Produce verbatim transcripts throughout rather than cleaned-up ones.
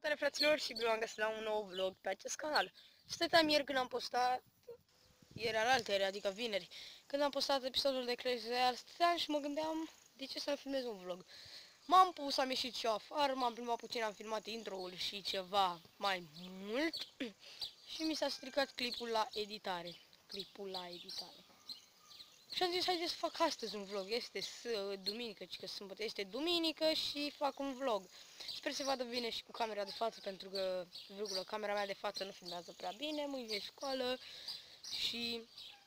Salutare fraților și bine am găsit la un nou vlog pe acest canal. Stăteam ieri când am postat, ieri alaltăieri, adică vineri, când am postat episodul de Clash Royale, stăteam și mă gândeam de ce să nu filmez un vlog. M-am pus, am ieșit și afară, m-am plimbat puțin, am filmat intro-ul și ceva mai mult și mi s-a stricat clipul la editare. Clipul la editare. Și am zis, haide să fac astăzi un vlog. Este duminică, ci că sâmbătă este duminică și fac un vlog. Sper să se vadă bine și cu camera de față, pentru că, virgulă, camera mea de față nu filmează prea bine. Mâine e școală și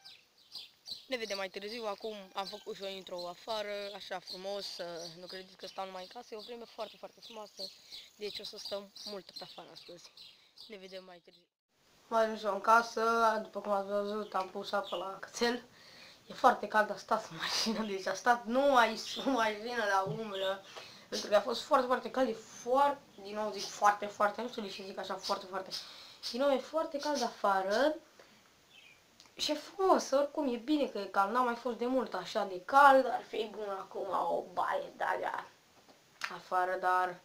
ne vedem mai târziu. Acum am făcut și o intro afară, așa frumos. Nu credeți că stau numai în casă, e o vreme foarte, foarte frumoasă. Deci o să stăm mult pe afară astăzi. Ne vedem mai târziu. Am ajuns în casă, după cum ați văzut, am pus apă la cățel. E foarte cald, a stat în mașină, deci a stat numai sub mașină la umbră, pentru că a fost foarte, foarte cald, e foarte, din nou zic foarte, foarte, nu știu de ce zic așa, foarte, foarte, din nou e foarte cald afară și e frumos, oricum e bine că e cald, n-a mai fost de mult așa de cald, ar fi bun acum o baie de alea afară, dar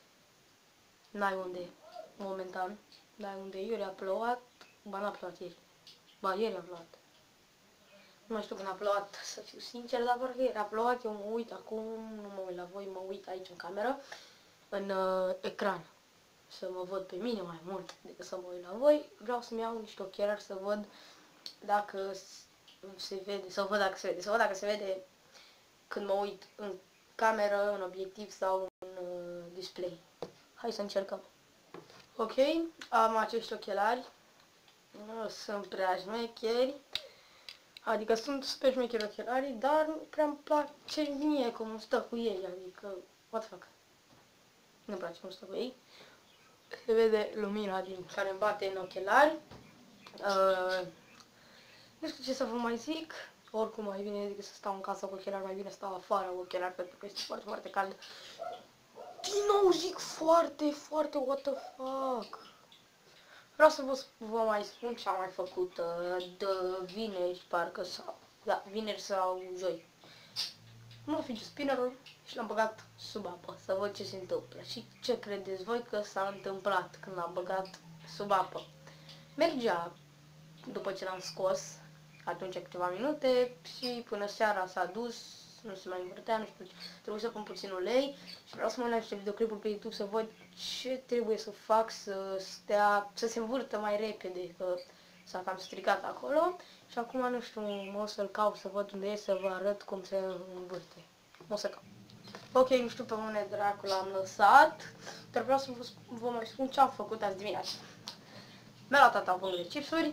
n-ai unde, momentan, n-ai unde, ieri a plouat, ba n-a plouat ieri, ba ieri a plouat. Nu mai știu când a plouat, să fiu sincer, dar parcă era plouat, eu mă uit acum, nu mă uit la voi, mă uit aici în cameră, în uh, ecran, să mă văd pe mine mai mult decât să mă uit la voi. Vreau să-mi iau niște ochelari să văd dacă se vede, să văd dacă se vede, să văd dacă se vede când mă uit în cameră, în obiectiv sau în uh, display. Hai să încercăm. Ok, am acești ochelari, nu sunt prea șmecheri. Adică sunt super șmecheri ochelarii, dar nu prea îmi place mie cum stă cu ei, adică, what the fuck. Nu-mi place cum stă cu ei. Se vede lumina din care îmi bate în ochelari. Uh, nu știu ce să vă mai zic, oricum mai bine decât să stau în casă cu ochelari, mai bine să stau afară cu ochelari, pentru că este foarte, foarte cald. Din nou zic foarte, foarte, what the fuck. Vreau să vă, vă mai spun ce am mai făcut uh, de vineri, parcă, sau, da, vineri sau joi. M-am făcut spinnerul și l-am băgat sub apă, să văd ce se întâmplă. Și ce credeți voi că s-a întâmplat când l-am băgat sub apă? Mergea, după ce l-am scos, atunci câteva minute, și până seara s-a dus, nu se mai învârtea, nu știu, trebuie să pun puțin ulei și vreau să mă uit niște videoclipuri pe YouTube să văd ce trebuie să fac să stea, să se învârtă mai repede, că s-a cam stricat acolo și acum nu știu, mă o să-l caut să văd unde e, să vă arăt cum se învârte. O să caut. Ok, nu știu pe unde dracu l-am lăsat, dar vreau să vă, vă mai spun ce am făcut azi dimineața. Mi-a luat tata un de chipsuri.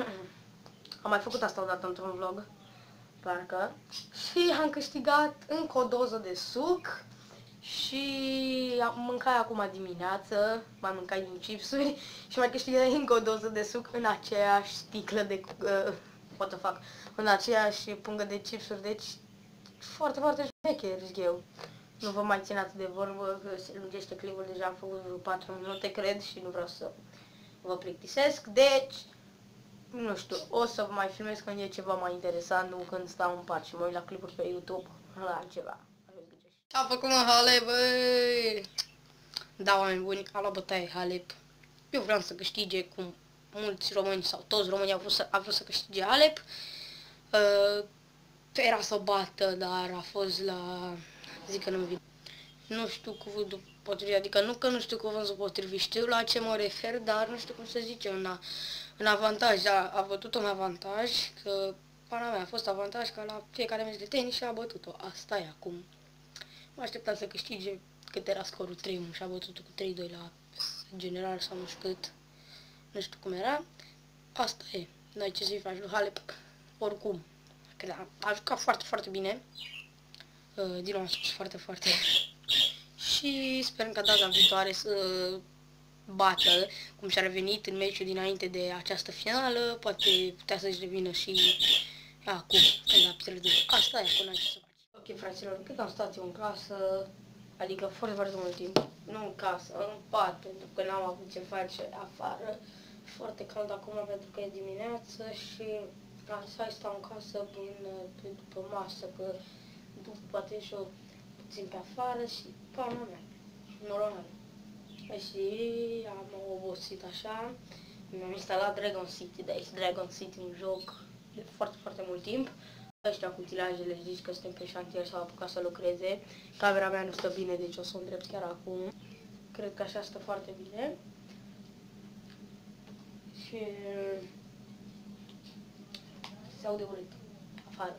Am mai făcut asta odată într-un vlog, parcă, și am câștigat încă o doză de suc și am mâncat acum dimineață, mai mâncat din chipsuri și mai câștigat încă o doză de suc în aceeași sticlă de, uh, what the fuck, în aceeași pungă de chipsuri, deci foarte, foarte șmecher, zic eu. Nu vă mai țin atât de vorbă, că se lungește clipul, deja am făcut vreo patru minute, cred, și nu vreau să vă plictisesc, deci nu știu, o să vă mai filmez când e ceva mai interesant, nu când stau în pat și mă uit la clipuri pe YouTube, la altceva. Ce-a făcut, mă, Halep, băi? Da, oameni buni, a luat bătaie Halep. Eu vreau să câștige, cum mulți români sau toți românii au vrut să, au vrut să câștige Halep. Uh, era să o bată, dar a fost la... zic că nu-mi vine. Nu știu cuvântul potrivit, adică nu că nu știu cuvântul potrivit, știu la ce mă refer, dar nu știu cum să zice, în, a, în avantaj, a, a bătut un avantaj, că pana mea a fost avantaj ca la fiecare meci de tenis și a bătut-o, asta e acum. Mă așteptam să câștige cât era scorul trei unu și a bătut-o cu trei doi la general sau nu știu cât, nu știu cum era, asta e, n-ai ce să-i faci lui Halep, oricum, că a, a jucat foarte, foarte bine, uh, din nou am spus foarte, foarte și sperăm ca data viitoare să bată, cum și-a revenit în meciul dinainte de această finală, poate putea să-și revină și acum, când a pierdut. Asta e, până ce să faci. Ok, fraților, cât am stat eu în casă, adică foarte, foarte mult timp, nu în casă, în pat, pentru că n-am avut ce face afară, foarte cald acum pentru că e dimineață și am zis, hai stau în casă până după masă, că după poate și eu puțin pe afară și pana mea, normal. Și am obosit așa. Mi-am instalat Dragon City de aici. Dragon City, un joc de foarte, foarte mult timp. Ăștia cu utilajele, zici că suntem pe șantier, s-au apucat să lucreze. Camera mea nu stă bine, deci o să o îndrept chiar acum. Cred că așa stă foarte bine. Și se aude urât afară.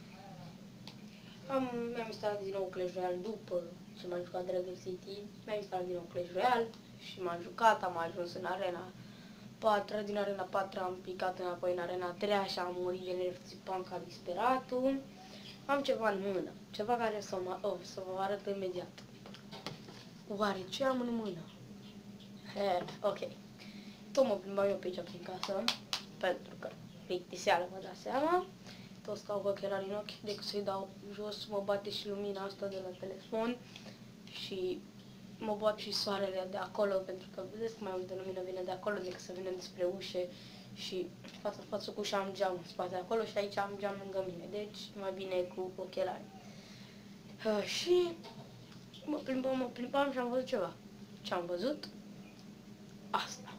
Am, mi-am instalat din nou Clash Royale după ce m-am jucat Dragon City. Mi-am instalat din nou Clash Royale și m-am jucat, am ajuns în arena patru, din arena patru am picat înapoi în arena trei și am murit de nervi țipam ca disperatul. Am ceva în mână, ceva care să, mă, oh, să vă arăt imediat. Oare ce am în mână? He, ok. Tot mă plimbam eu pe aici prin casă, pentru că plictiseală, vă dați seama. Tot stau cu ochelarii în ochi, decât să-i dau jos, mă bate și lumina asta de la telefon și mă bate și soarele de acolo, pentru că vedeți că mai multă lumină vine de acolo decât să vină despre ușe și față față cu ușa am geam în spate acolo și aici am geam lângă mine, deci mai bine cu ochelari. Uh, și mă plimbam, mă plimbam și am văzut ceva. Ce am văzut? Asta.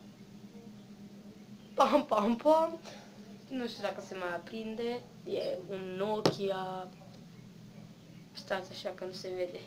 Pam, pam, pam. Nu știu dacă se mai aprinde. E un Nokia. Stați așa că nu se vede.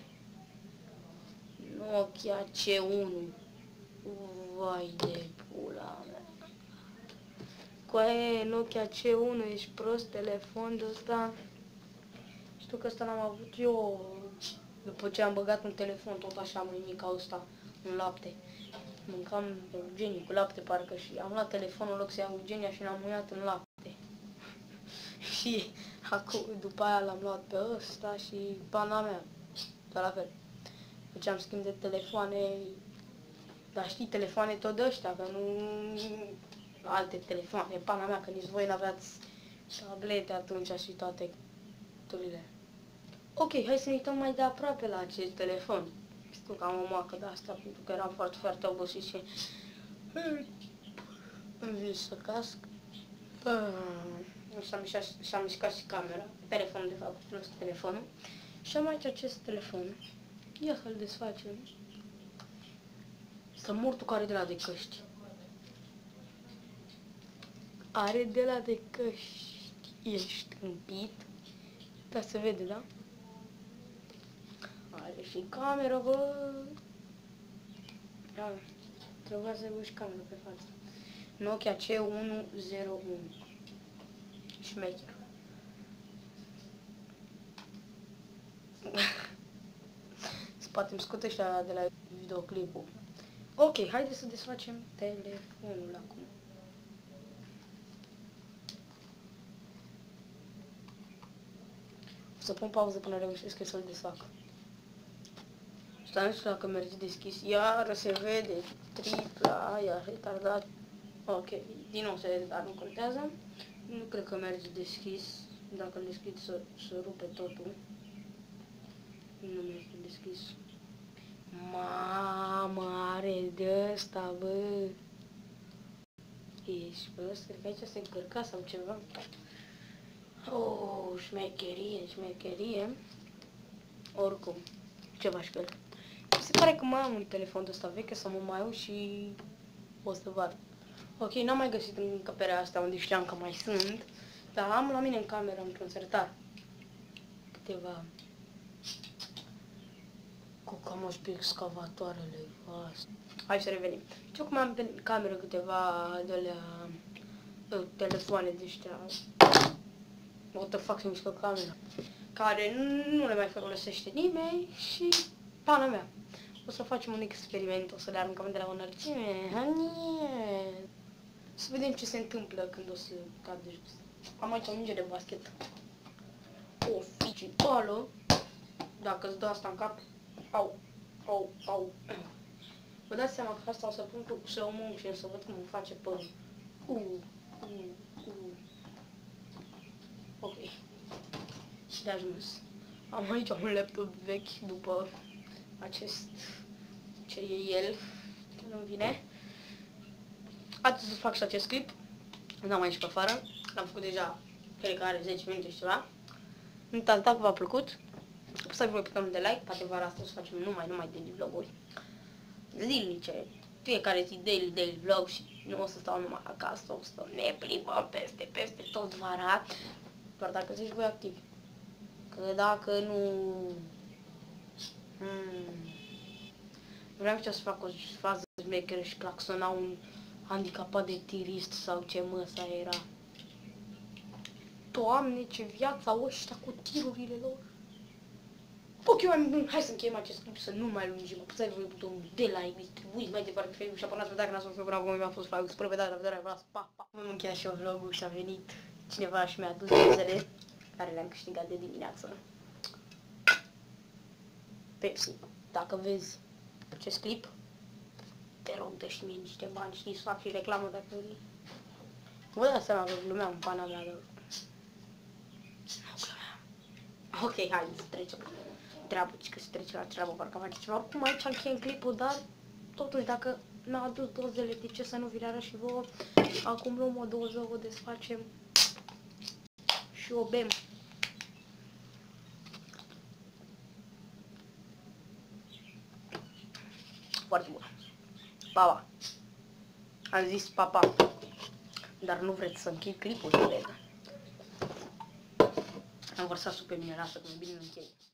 Nokia C unu. Vai de pula mea. Coaie, Nokia C unu, ești prost, telefon de ăsta. Știu că ăsta l-am avut eu după ce am băgat un telefon tot așa măimic ca ăsta în lapte. Mâncam Eugenia cu lapte parcă și am luat telefonul în loc să iau Eugenia și l-am muiat în lapte. Și acum, după aia l-am luat pe ăsta și pana mea, tot la fel. Făceam schimb de telefoane, dar știi, telefoane tot de ăștia, că nu alte telefoane, pana mea, că nici voi n-aveați tablete atunci și toate turile. Ok, hai să ne uităm mai de aproape la acest telefon. Știu că am o moacă de asta, pentru că eram foarte, foarte obosit și îmi vine să casc. Și-am mișcat, și-am mișcat și camera, telefonul de fapt, plus telefonul. Și am aici acest telefon. Ia să-l desfacem. Să mortul care de la de căști. Are de la de căști. Ești împit. Da, se vede, da? Are și cameră, bă. Da, trebuia să aibă și cameră pe față. Nokia C unu zero unu. Șmecher. Spate-mi scot ăștia de la videoclipul. Ok, haideți să desfacem telefonul acum. O să pun pauză până reușesc eu să-l desfac. Stai, nu știu dacă merge deschis. Iară se vede. Tripla, iar retardat. Ok, din nou se vede, dar nu contează. Nu cred că merge deschis. Dacă îl deschid să, să rupe totul. Nu merge deschis. Mamă, are de ăsta, bă. Ești prost? Cred că aici se încărca sau ceva. Oh, șmecherie, șmecherie. Oricum, ce faci pe el? Mi se pare că mai am un telefon de ăsta veche să mă mai iau și o să văd. Ok, n-am mai găsit în încăperea asta unde știam că mai sunt, dar am la mine în cameră, într-un sertar, câteva cu cam pe excavatoarele voastre. Hai să revenim. Știu cum am pe cameră câteva de alea uh, telefoane de ăștia. What the fuck, se mișcă camera. Care nu, nu le mai folosește nimeni și pana mea. O să facem un experiment, o să le aruncăm de la o înălțime. Să vedem ce se întâmplă când o să cad de jos. Am aici o minge de basket. O ficipală. Dacă îți dă asta în cap, au, au, au. Vă dați seama că asta o să pun cu slow motion să văd cum îmi face părul. Uh, uh, uh. Ok. Și de ajuns. Am aici un laptop vechi după acest ce e el. Nu vine. Atât să fac și acest clip. Nu am mai ieșit pe afară. L-am făcut deja, cred că are zece minute și ceva. Nu uitați, dacă v-a plăcut, apăsați voi butonul de like. Poate vara asta o să facem numai, numai de vloguri. zilnice, fiecare zi daily, daily vlog și nu o să stau numai acasă, o să ne plimbăm peste, peste tot vara, doar dacă zici voi activi. Că dacă nu... Hmm. Vreau să fac o fază șmecheră și claxona un handicapat de tirist sau ce măsa era. Doamne, ce viața ăștia cu tirurile lor. Ok, oameni, hai să încheiem acest clip, să nu mai lungim. Apăsați voi butonul de like, distribuiți mai departe pe Facebook și abonați dacă n-ați fost până acum, mi-a fost fac. Spre vedere, la vedere, vreau să pa, pa. Am încheiat și eu vlogul și a venit cineva și mi-a adus cezele care le-am câștigat de dimineață. Pepsi, dacă vezi acest clip, te rog, dă și mie niște bani, știi, să fac și reclamă dacă vrei. Vă dați seama că glumeam în pana mea, dar... Nu glumeam. Ok, hai să trecem la treabă, că se trece la treabă, parcă face ceva. Oricum aici încheiem clipul, dar totuși dacă mi-a adus dozele, de ce să nu vi le arăt și vouă? Acum luăm o doză, o desfacem și o bem. Foarte bună. Pa, pa. Am zis pa, pa. Dar nu vreți să închei clipul, cred. Am vărsat-o pe mine, lasă că mai bine nu închei.